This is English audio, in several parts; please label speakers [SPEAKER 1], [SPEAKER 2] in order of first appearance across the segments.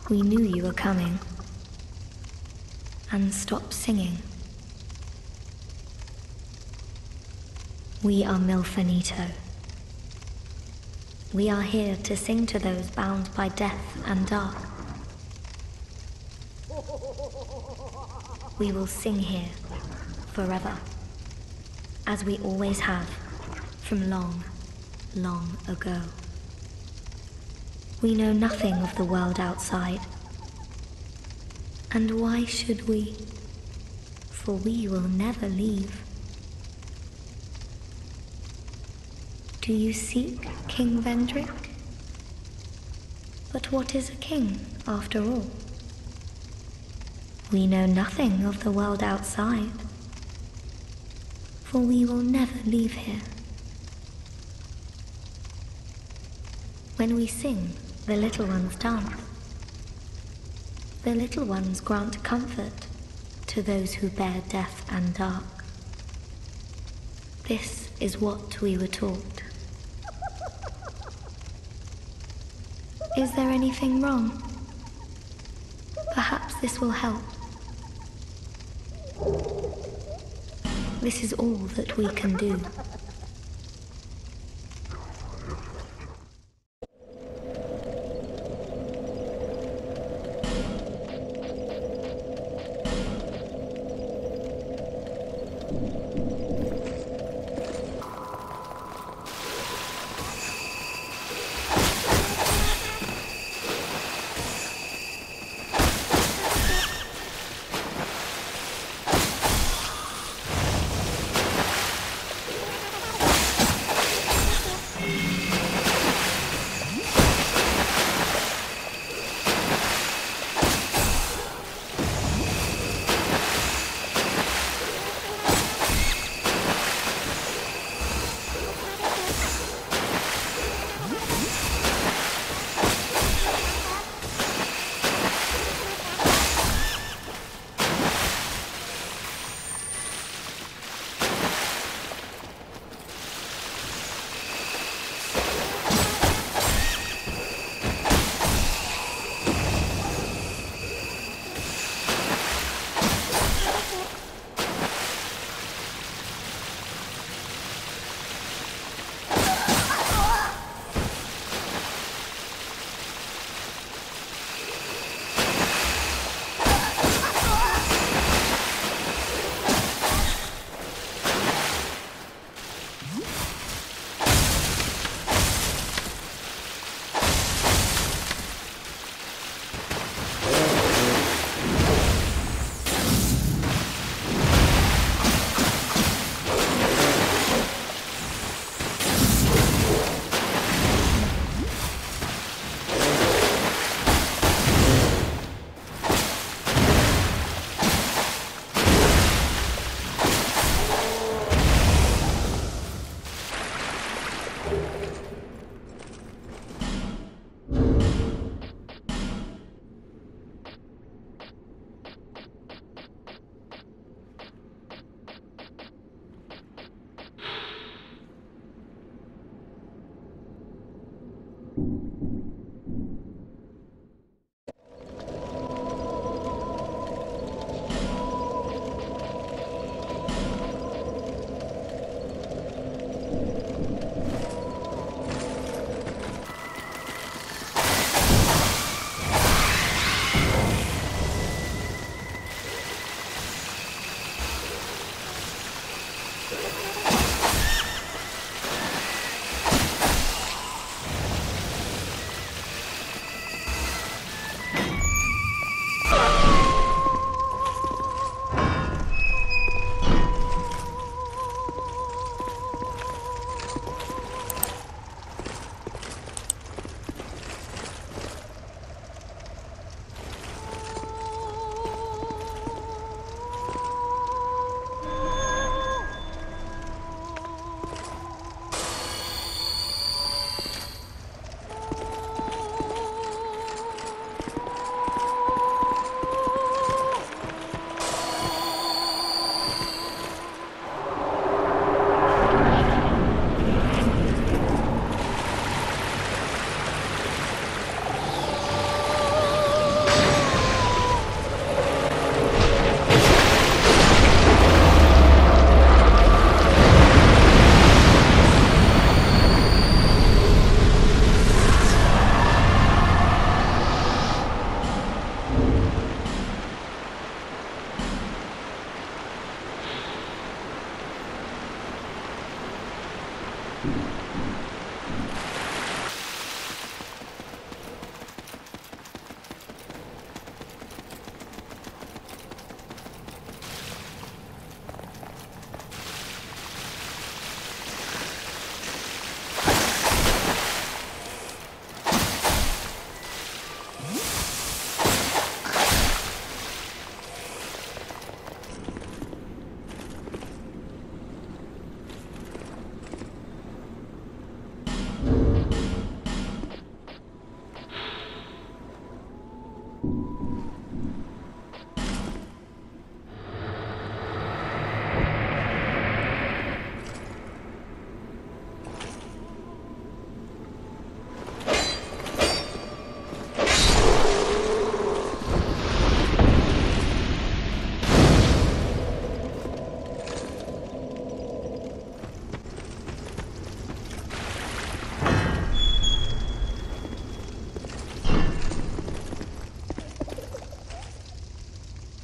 [SPEAKER 1] We knew you were coming. And stop singing. We are Milfanito. We are here to sing to those bound by death and dark. We will sing here forever, as we always have from long, long ago. We know nothing of the world outside. And why should we? For we will never leave. Do you seek King Vendrick? But what is a king, after all? We know nothing of the world outside, for we will never leave here. When we sing, the little ones dance. The little ones grant comfort to those who bear death and dark. This is what we were taught. Is there anything wrong? Perhaps this will help. This is all that we can do.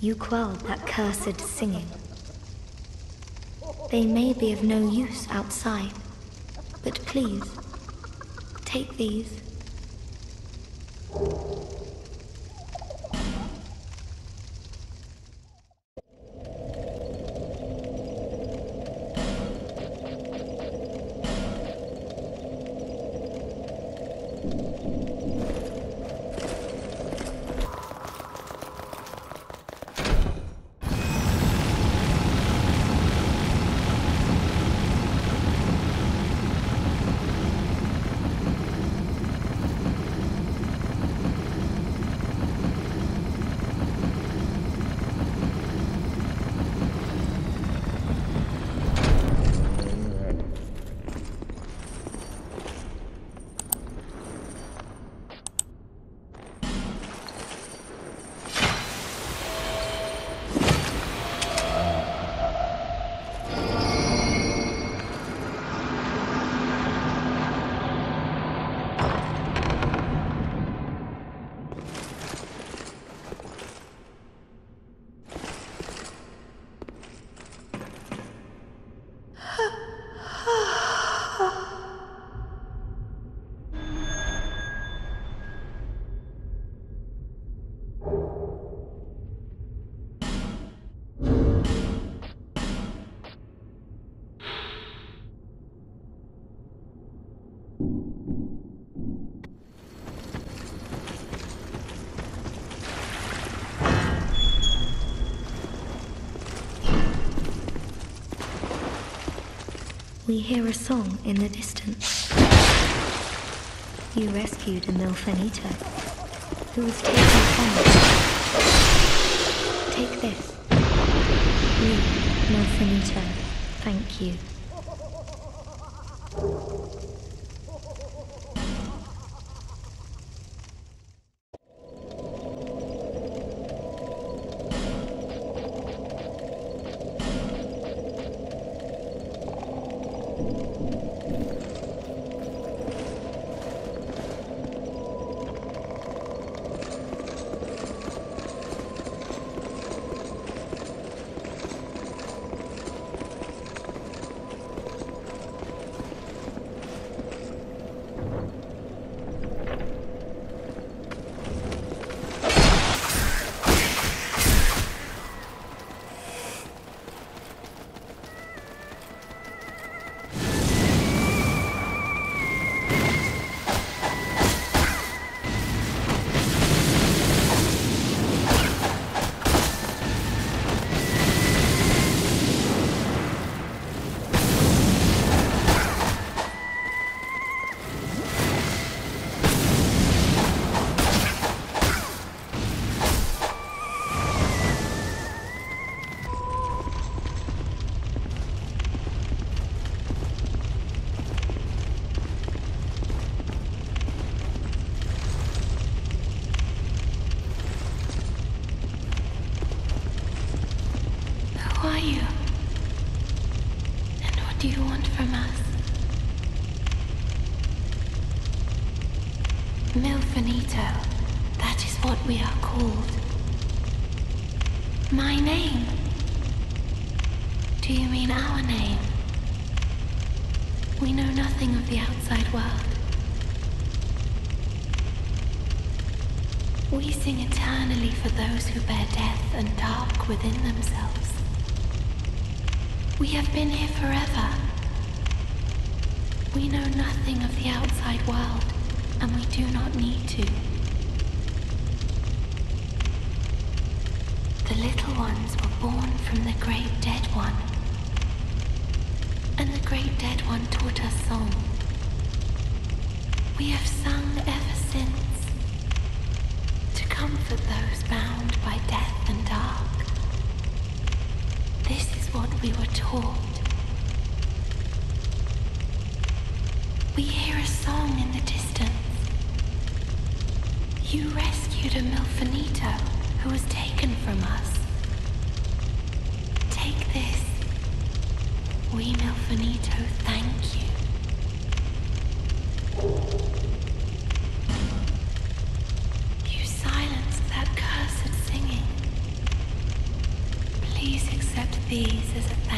[SPEAKER 1] You quelled that cursed singing. They may be of no use outside, but please, take these. We hear a song in the distance. You rescued a Milfanito, who was taken from us. Take this. We, Milfanito, thank you. Who are you? And what do you want from us? Milfanito, that is what we are called. My name? Do you mean our name? We know nothing of the outside world. We sing eternally for those who bear death and dark within themselves. We have been here forever. We know nothing of the outside world, and we do not need to. The little ones were born from the great dead one, and the great dead one taught us song. We have sung ever since, to comfort those bound by death and dark. This is what we were taught. We hear a song in the distance. You rescued a Milfanito who was taken from us. Take this. We Milfanito thank you. You silenced that cursed singing. These is